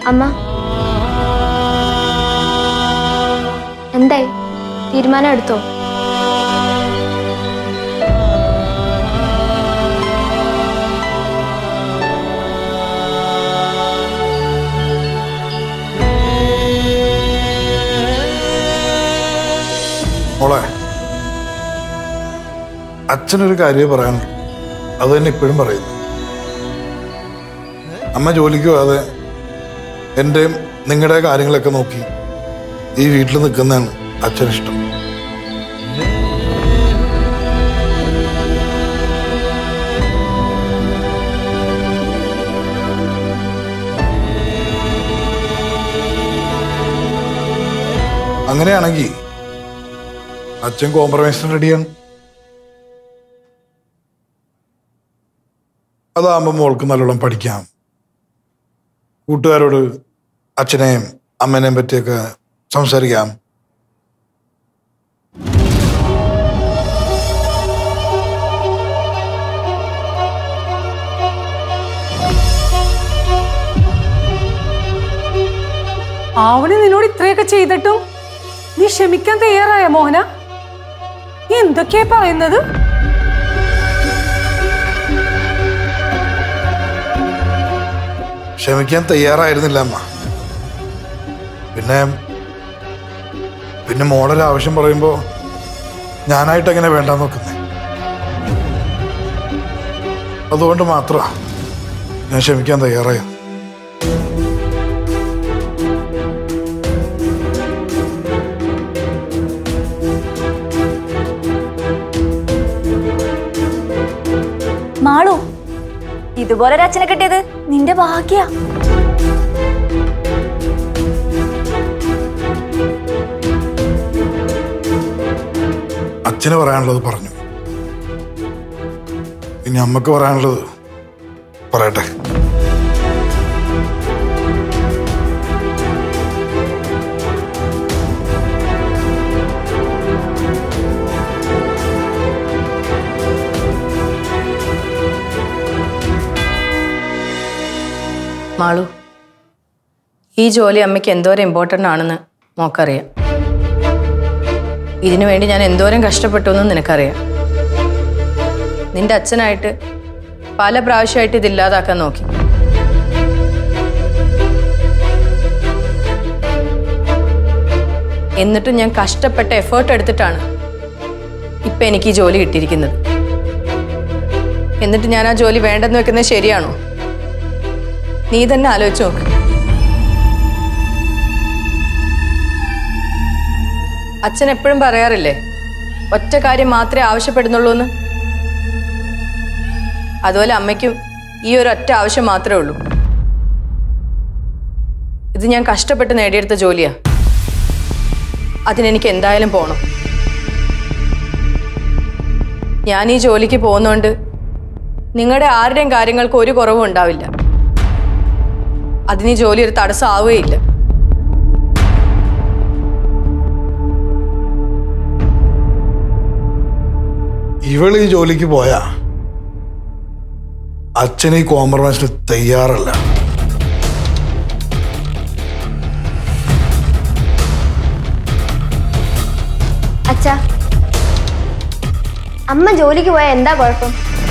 അമ്മ എന്തായി? തീരുമാനം എടുത്തോ? മോളെ, അച്ഛനൊരു കാര്യം പറയാനുള്ളൂ. അത് തന്നെ ഇപ്പോഴും പറയുന്നു. അമ്മ ജോലിക്ക് പോകാതെ എൻ്റെയും നിങ്ങളുടെ കാര്യങ്ങളൊക്കെ നോക്കി ഈ വീട്ടിൽ നിൽക്കുന്നതാണ് അച്ഛനിഷ്ടം. അങ്ങനെയാണെങ്കിൽ അച്ഛൻ കോംപ്രമൈസിന് റെഡിയാണ്. അതാകുമ്പോൾ മോൾക്ക് നല്ലോണം പഠിക്കാം. കൂട്ടുകാരോട് അച്ഛനെയും അമ്മേനെയും പറ്റിയൊക്കെ സംസാരിക്കാം. ആവണി നിന്നോട് ഇത്രയൊക്കെ ചെയ്തിട്ടും നീ ക്ഷമിക്കാൻ തയ്യാറായ മോഹന? നീ എന്തൊക്കെയാ പറയുന്നത്? ക്ഷമിക്കാൻ തയ്യാറായിരുന്നില്ല അമ്മ. പിന്നെ മോളൊരു ആവശ്യം പറയുമ്പോ ഞാനായിട്ട് എങ്ങനെ വേണ്ടാന്ന് നോക്കുന്നേ. അതുകൊണ്ട് മാത്രമാ ഞാൻ ക്ഷമിക്കാൻ തയ്യാറായത്. മാളു, ഇതുപോലെ അച്ഛനെ കിട്ടിയത് നിന്റെ ഭാഗ്യ. അച്ഛന് പറയാനുള്ളത് പറഞ്ഞു. ഇനി അമ്മക്ക് പറയാനുള്ളത് പറയട്ടെ. മാളു, ഈ ജോലി അമ്മയ്ക്ക് എന്തോരം ഇമ്പോർട്ടൻ്റ് ആണെന്ന് മോക്കറിയാം. ഇതിനു വേണ്ടി ഞാൻ എന്തോരം കഷ്ടപ്പെട്ടു എന്ന് നിനക്കറിയാം. നിന്റെ അച്ഛനായിട്ട് പല പ്രാവശ്യമായിട്ട് ഇതില്ലാതാക്കാൻ നോക്കി. എന്നിട്ടും ഞാൻ കഷ്ടപ്പെട്ട എഫേർട്ട് എടുത്തിട്ടാണ് ഇപ്പം എനിക്ക് ഈ ജോലി കിട്ടിയിരിക്കുന്നത്. എന്നിട്ട് ഞാൻ ആ ജോലി വേണ്ടെന്ന് വെക്കുന്നത് ശരിയാണോ? നീ തന്നെ ആലോചിച്ച് നോക്ക്. അച്ഛൻ എപ്പോഴും പറയാറില്ലേ, ഒറ്റ കാര്യം മാത്രമേ ആവശ്യപ്പെടുന്നുള്ളൂ എന്ന്. അതുപോലെ അമ്മയ്ക്കും ഈ ഒരു ഒറ്റ ആവശ്യം മാത്രമേ ഉള്ളൂ. ഇത് ഞാൻ കഷ്ടപ്പെട്ട് നേടിയെടുത്ത ജോലിയാ. അതിനെനിക്ക് എന്തായാലും പോകണം. ഞാൻ ഈ ജോലിക്ക് പോകുന്നതുകൊണ്ട് നിങ്ങളുടെ ആരുടെയും കാര്യങ്ങൾക്ക് ഒരു കുറവും ഉണ്ടാവില്ല. അതിന് ഈ ജോലി ഒരു തടസ്സമാവുകയില്ല. ഇവള് ഈ ജോലിക്ക് പോയാ അച്ഛൻ ഈ കോംപ്രമൈസിന് തയ്യാറല്ല. അച്ഛാ, അമ്മ ജോലിക്ക് പോയാൽ എന്താ കുഴപ്പം?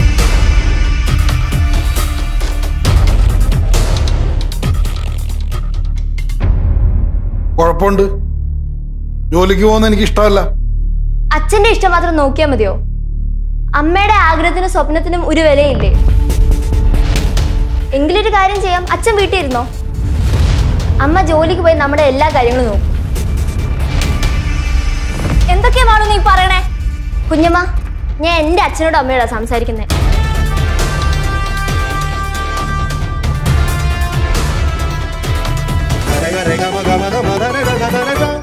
കുഴപ്പമുണ്ട്. ജോലിക്ക് പോകുന്ന എനിക്ക് ഇഷ്ടമല്ല. അച്ഛന്റെ ഇഷ്ടം മാത്രം നോക്കിയാൽ മതിയോ? അമ്മയുടെ ആഗ്രഹത്തിനും സ്വപ്നത്തിനും ഒരു വിലയില്ലേ? എങ്കിലൊരു കാര്യം ചെയ്യാം, അച്ഛൻ വീട്ടിൽ ഇരുന്നോ. അമ്മ ജോലിക്ക് പോയി നമ്മുടെ എല്ലാ കാര്യങ്ങളും നോക്കും. എന്തൊക്കെയാണോ നീ പറയണേ? കുഞ്ഞമ്മ, ഞാൻ എന്റെ അച്ഛനോടും അമ്മയോടാ സംസാരിക്കുന്നത്. Rega, rega, maga, maga, maga, rega, rega, rega.